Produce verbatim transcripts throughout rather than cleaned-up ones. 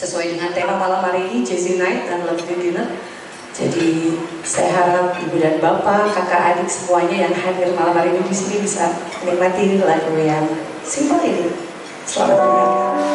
sesuai dengan tema malam hari ini, Jazzy Night dan Love Dinner. Jadi saya harap ibu dan bapak, kakak adik semuanya yang hadir malam hari ini di sini bisa menikmati lagu yang simpel ini. Selamat mendengarkan.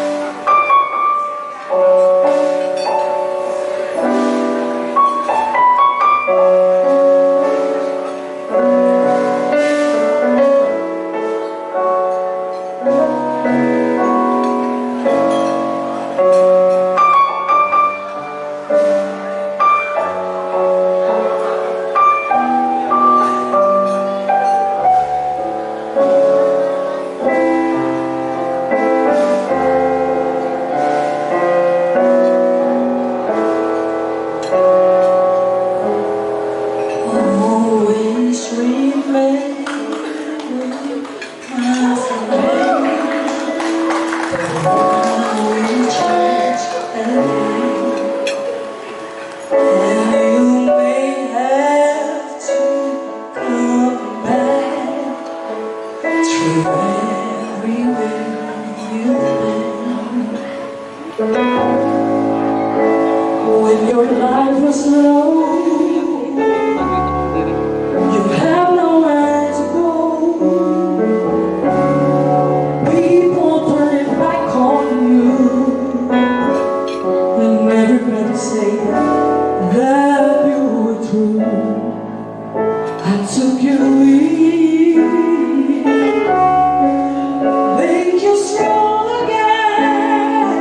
When your life was low, you have nowhere to go. People turning back on you, and everybody say that you were true. I took you in, make you strong again.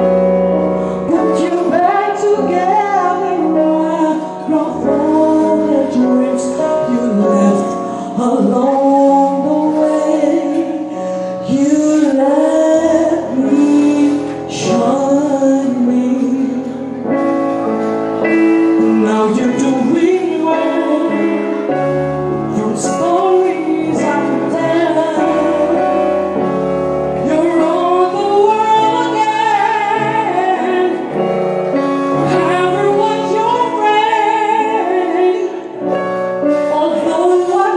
Along the way, you let me shine me. Now you're doing well, from stories I tell. You're on the world again. Harry was your friend, although one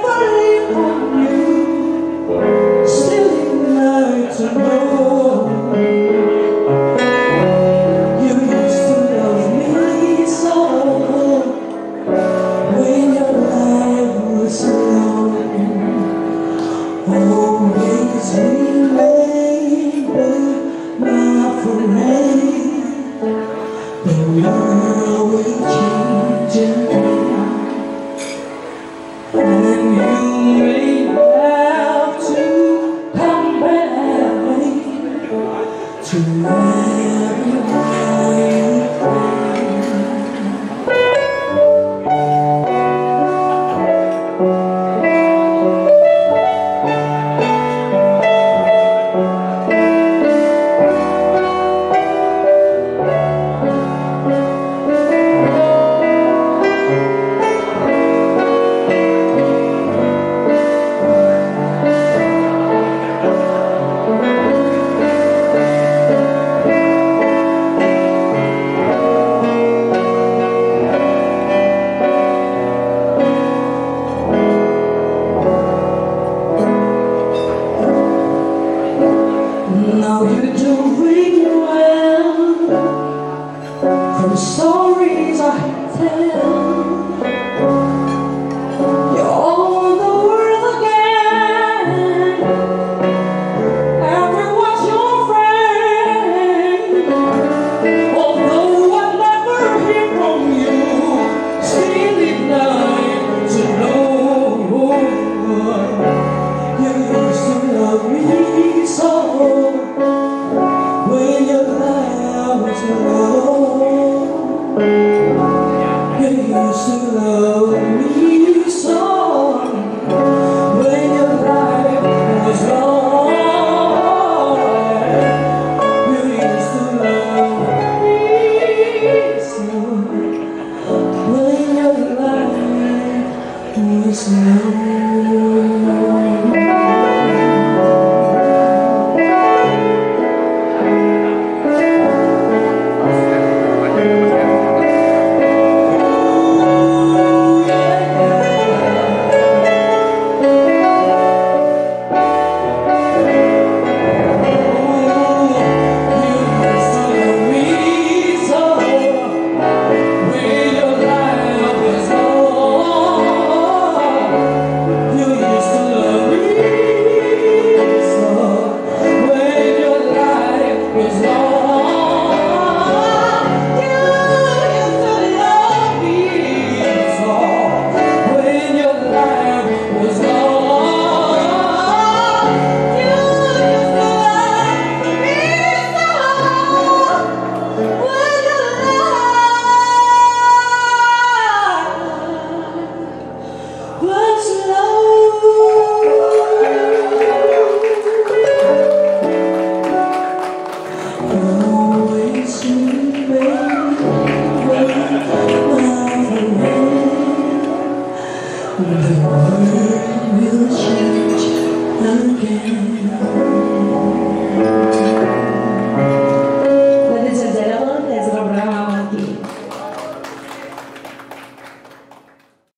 to know you used to love me so when your life was long. Always remember, my friend, the world will change again, and you may have to come back to now you're doing well, from stories I tell.